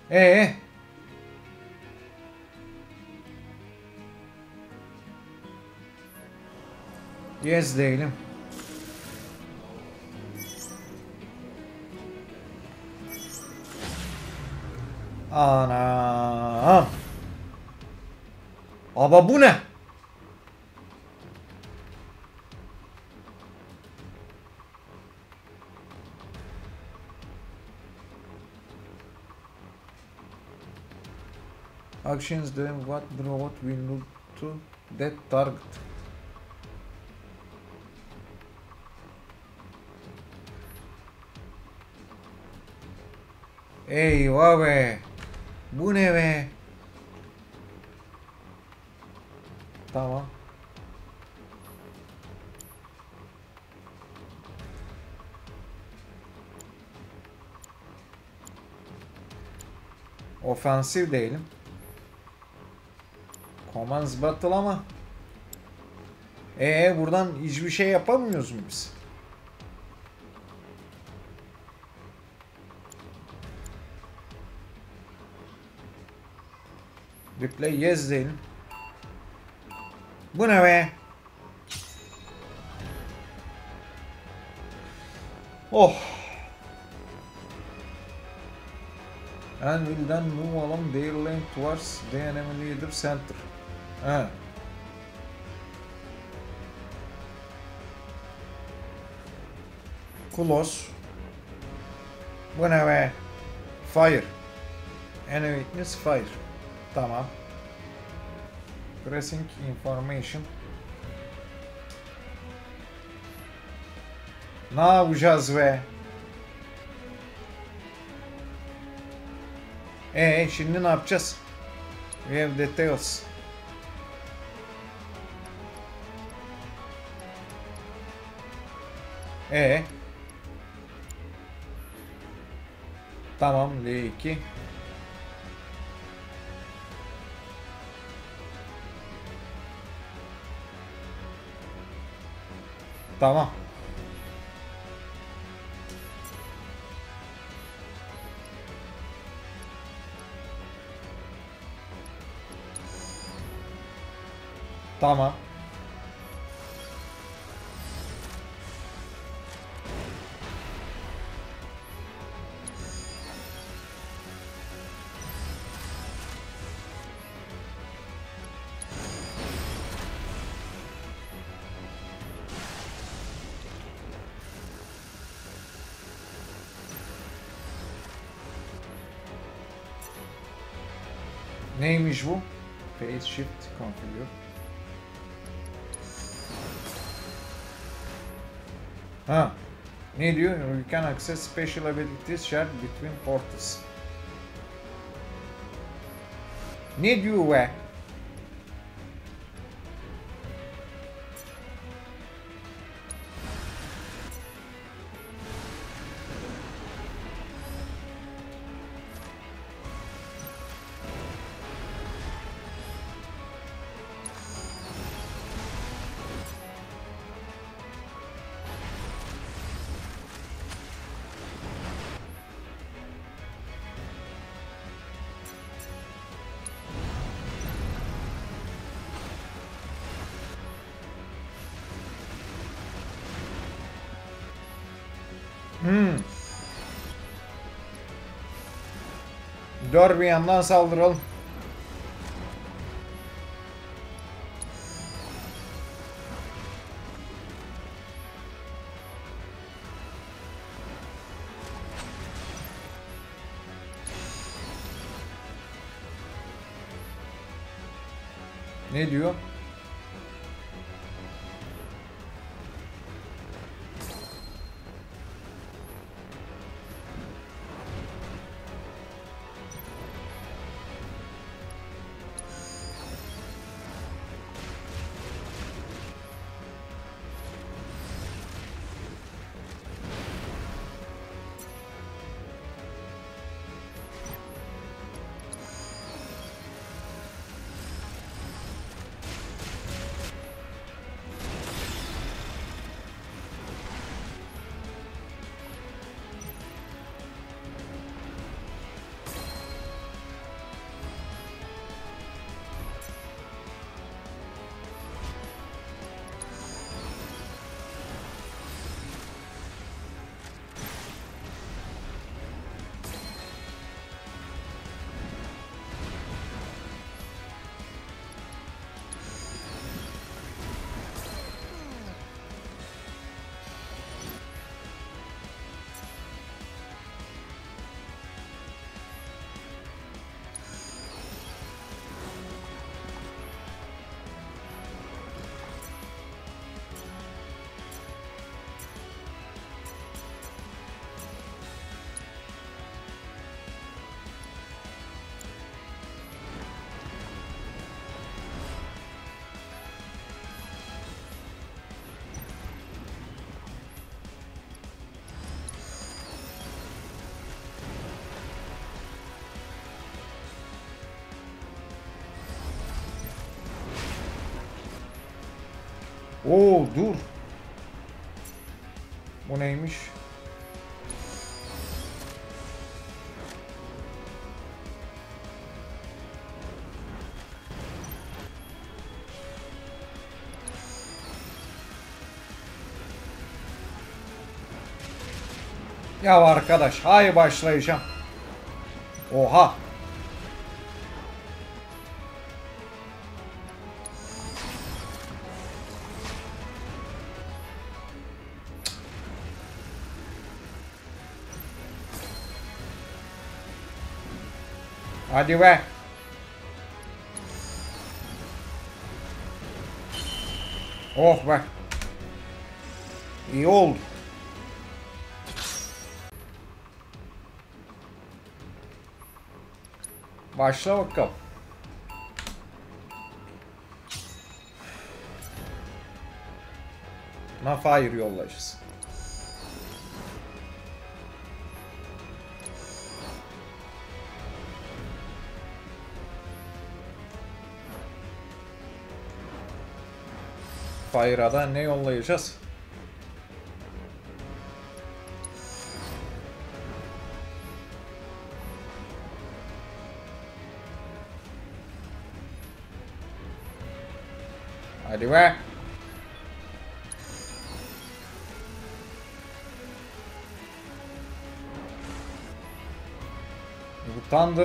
Ee, yes değilim. Ana. Ama bu ne? Actions doing what brought will look to that target. Eyvah be. Bu ne be? Tamam. Ofansif değilim. Commands battle ama. Buradan hiçbir şey yapamıyoruz mu biz? Replay yes değilim. Bu ne be? Oh. And will then move along their lane towards the enemy leader center. He. Close. Bu ne be? Fire. Enemy witness fire. Tamam. Pressing information. Ne yapacağız be? Şimdi ne yapacağız? We have details. Tamam, L2. Tamam. Tamam. Neymiş bu? Phase shift configure. Ha. Ne diyor? You can access special abilities shared between portals. Ne diyor be? Dur bir yandan saldıralım. Ne diyor? Oo dur. Bu neymiş? Ya arkadaş, hay başlayacağım. Oha. Hadi be. Oh be. İyi oldu. Başla bakalım. Buna fire yollayacağız. Fire'a da ne yollayacağız? Hadi be. Bu Thunder.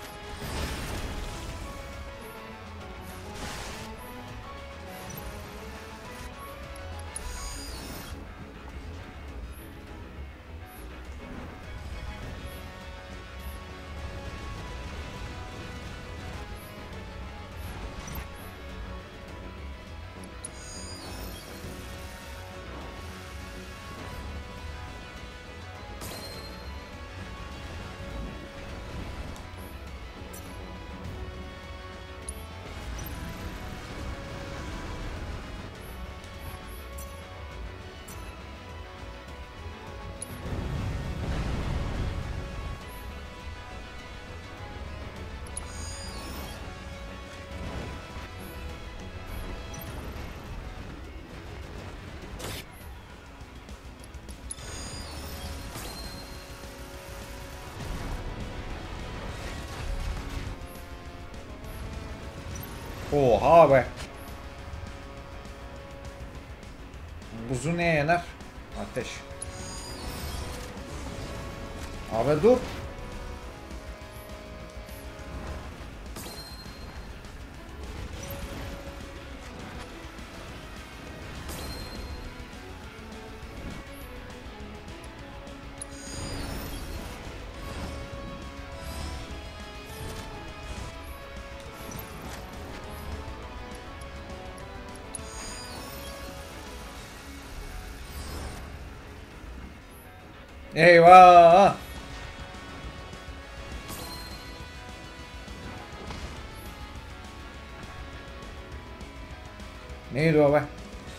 Oha be. Buzu ne yener? Ateş. Abi dur. Eyvah. Neydi o be?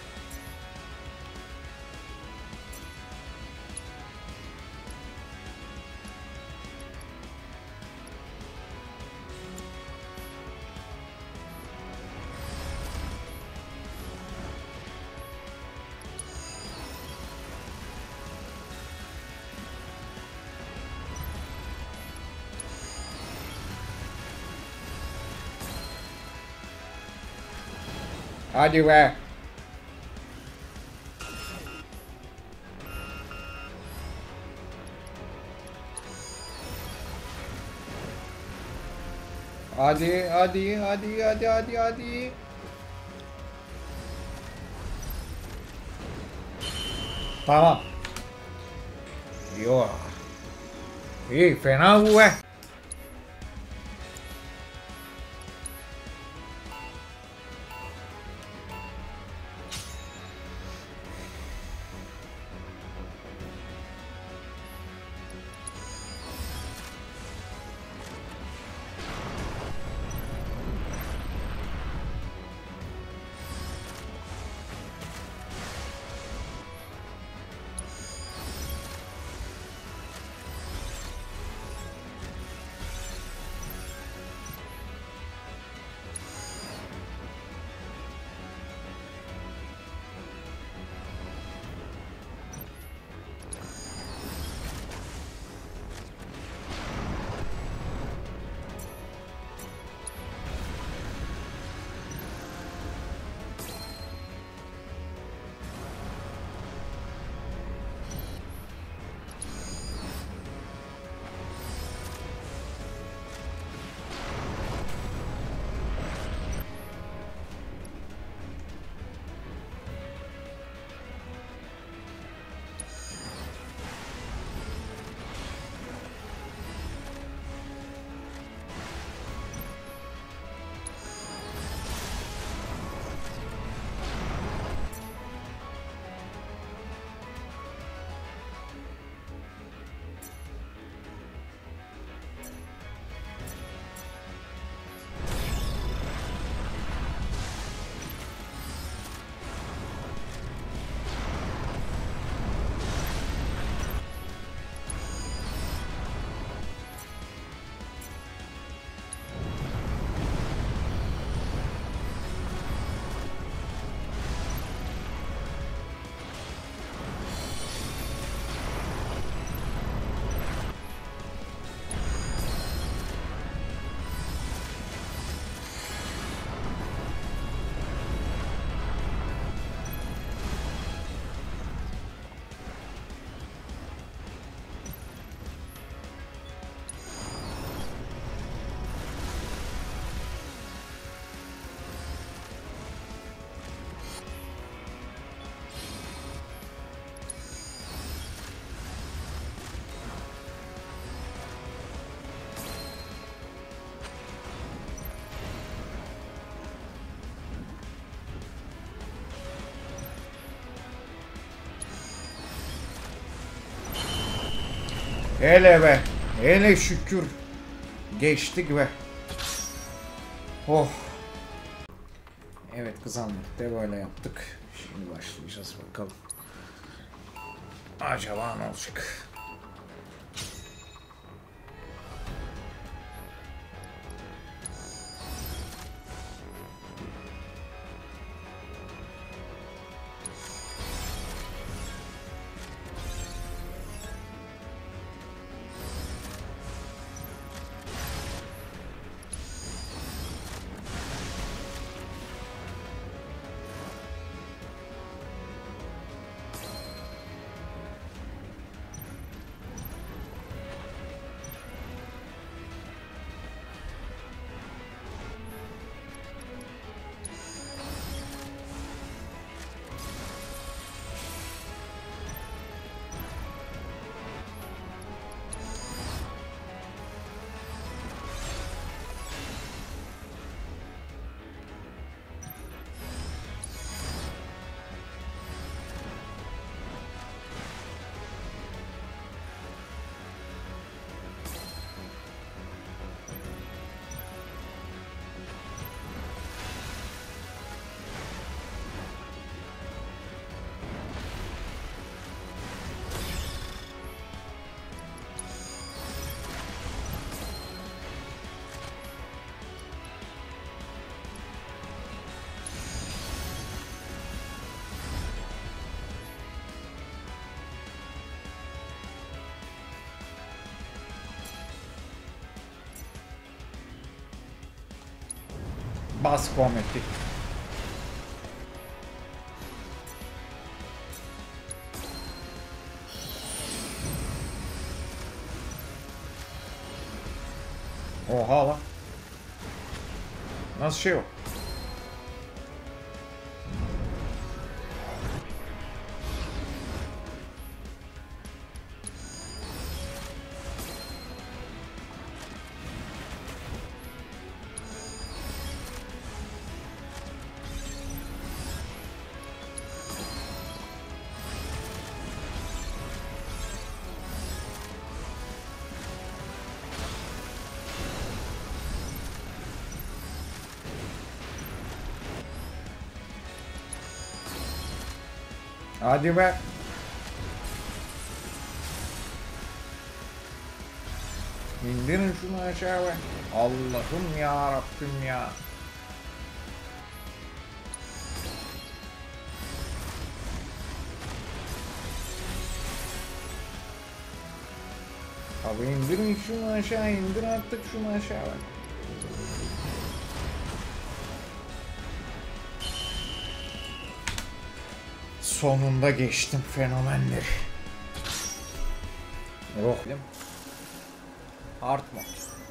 Hadi be. Hadi, hadi, hadi, hadi, hadi, hadi. Tamam. Yo. İyi, fena bu be. Hele be. Hele şükür. Geçtik be. Oh. Evet kızanlık de böyle yaptık. Şimdi başlayacağız bakalım. Acaba ne olacak? Bas kometi. Oha lan. Nasıl şey o? Hadi be. İndirin şunu aşağı be. Allah'ım ya Rabbim ya. Abi indirin şunu aşağı, indir artık şunu aşağı be. Sonunda geçtim fenomenleri. Oh. Hard mod.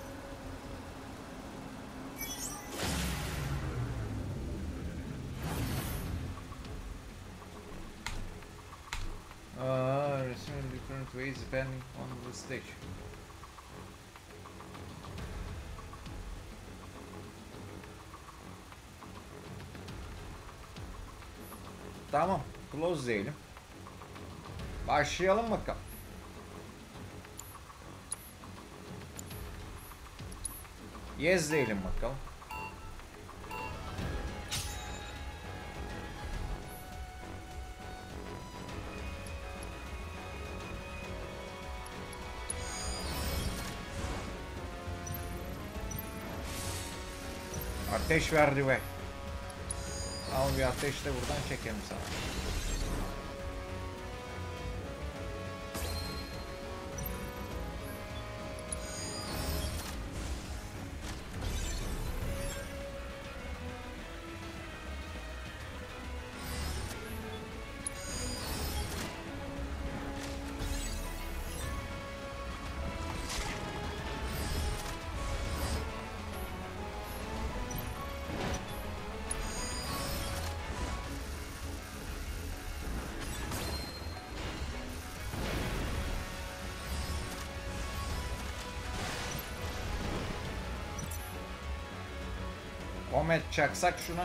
Resume in different ways depending on the stage. Tamam. Close diyelim. Başlayalım bakalım. Yes diyelim bakalım. Ateş verdi be. Al bir ateş de buradan çekelim sana. Komet çaksak şuna.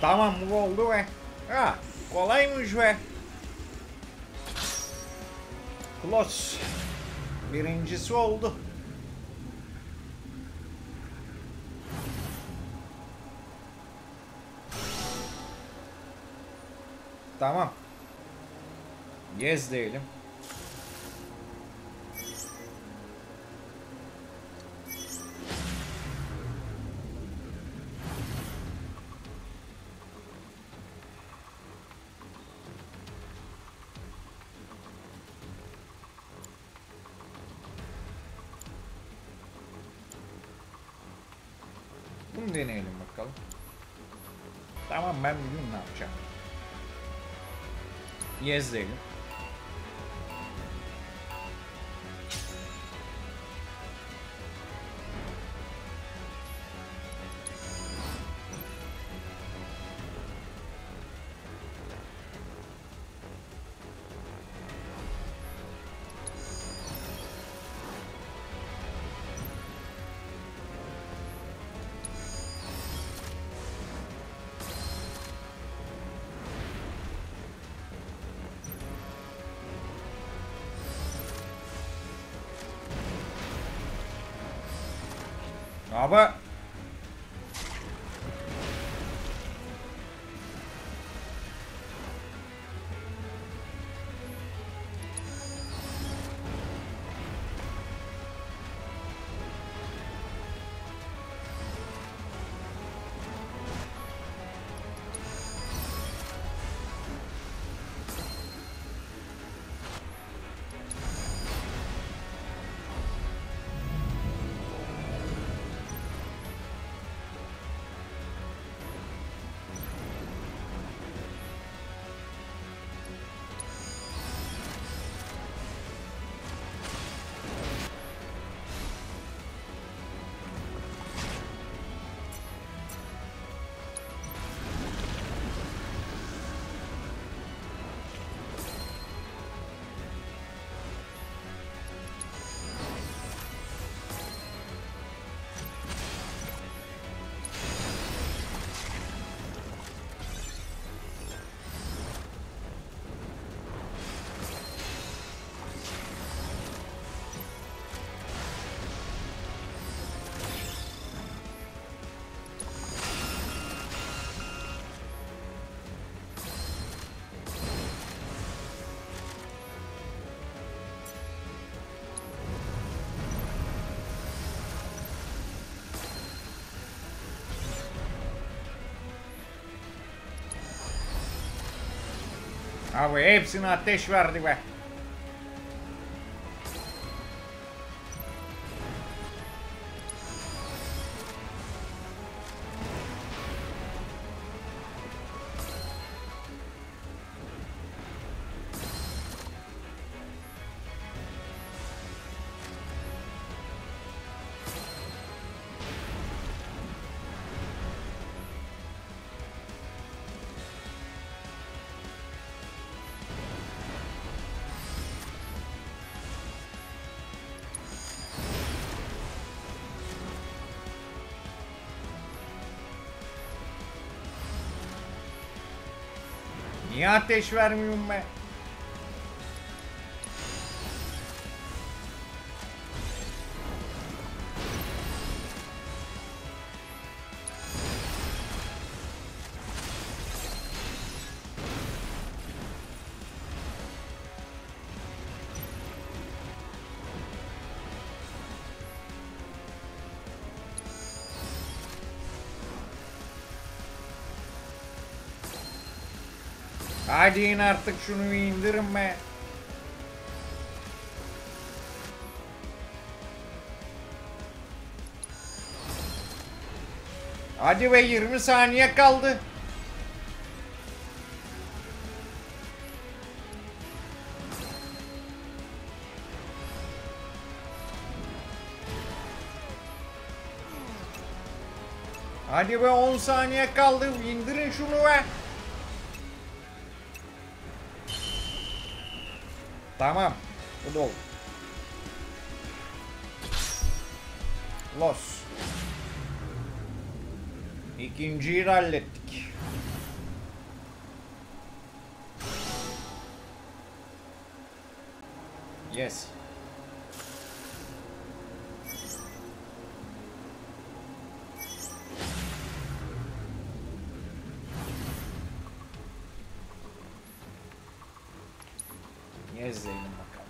Tamam bu oldu be. Ha, kolaymış be. Close. Birincisi oldu. Tamam. Yes diyelim. Bunu deneyelim bakalım. Tamam ben bugün ne yapacağım? Yes diyelim. Aber abi hepsine ateş verdi be. Niye ateş vermiyorum be? Hadi in artık şunu indirin be. Hadi be 20 saniye kaldı. Hadi be 10 saniye kaldı. İndirin şunu be. Tamam. Bu da oldu. Los. İkinciyi de hallettik. Yes. Yes diyelim bakalım.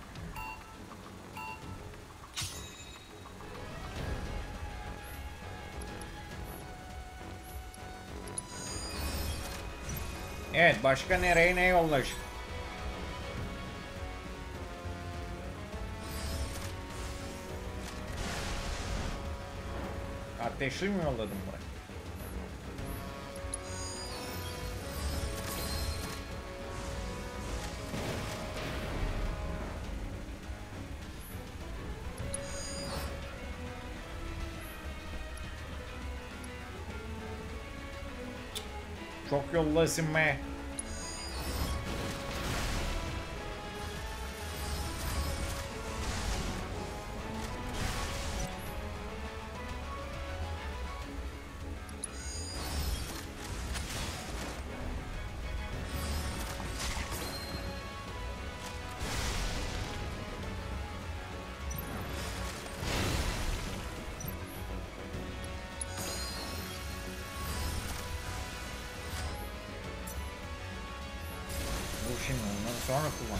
Evet, başka nereye ne yollaş? Ateşli mi yolladım buraya? Çok yollasın be. Bu şimdi ondan sonra kullan.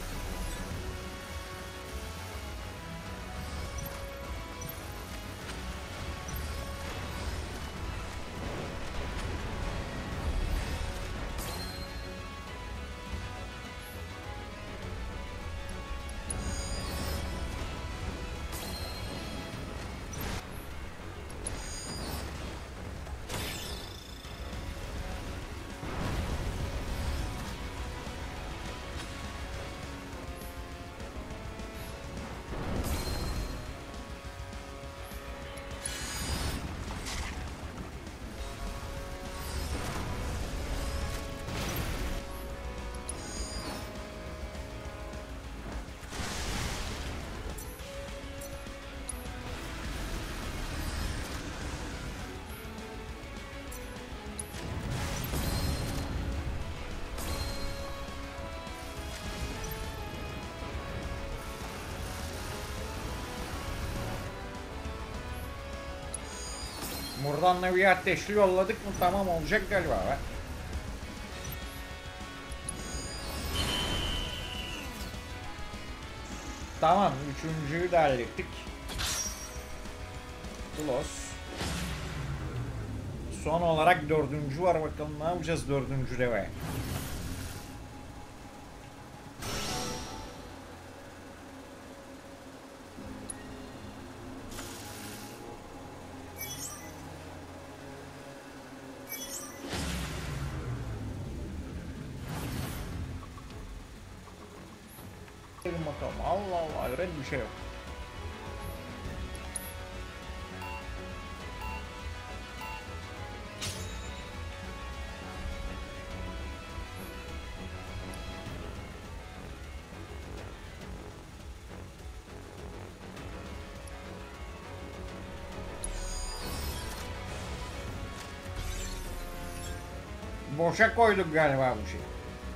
Buradan da bir ateşli yolladık mı tamam olacak galiba be. Tamam, üçüncüyü de hallettik. Close. Son olarak dördüncü var, bakalım ne yapacağız dördüncü deve. Bakalım. Allah Allah, hayret bir şey yok. Boşa koyduk galiba bu şeyi.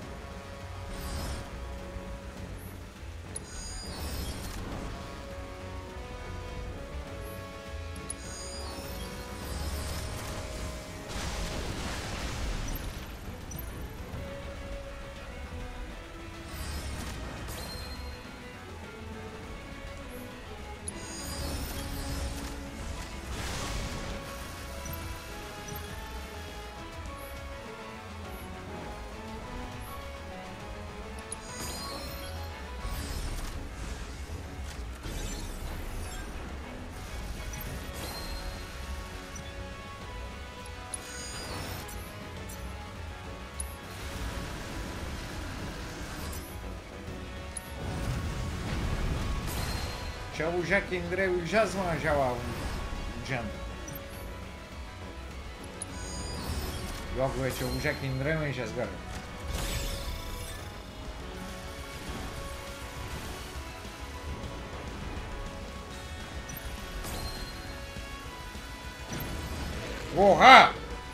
Çabucak indirebileceğiz mi acaba bunu? Can. Yok be, çabucak indiremeyeceğiz galiba. Oha!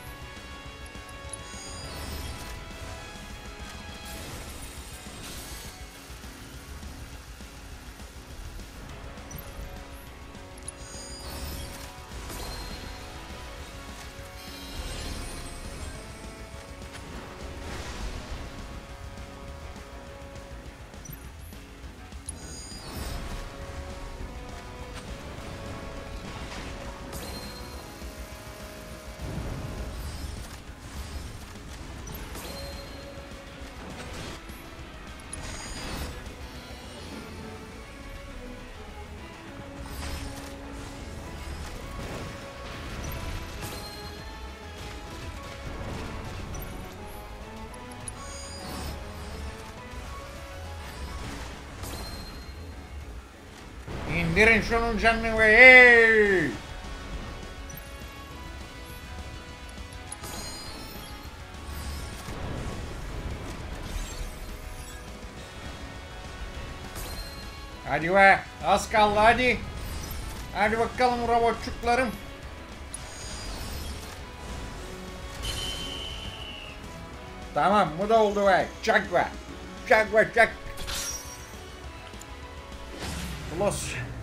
İndirin şunun canını ve hey! Hadi be, az kaldı hadi. Hadi bakalım robotçuklarım. Tamam, bu da oldu be. Çak be. Çak be, çak. Los.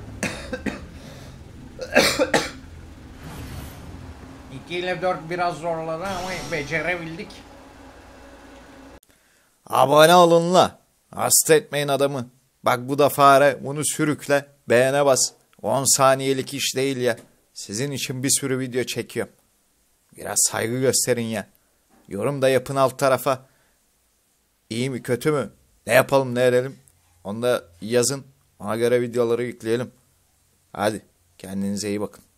2 ile 4 biraz zorladı ama becerebildik. Abone olun la. Hasta etmeyin adamı. Bak bu da fare. Bunu sürükle. Beğene bas. 10 saniyelik iş değil ya. Sizin için bir sürü video çekiyorum. Biraz saygı gösterin ya. Yorum da yapın alt tarafa. İyi mi kötü mü? Ne yapalım ne edelim? Onu da yazın. Ona göre videoları yükleyelim. Hadi kendinize iyi bakın.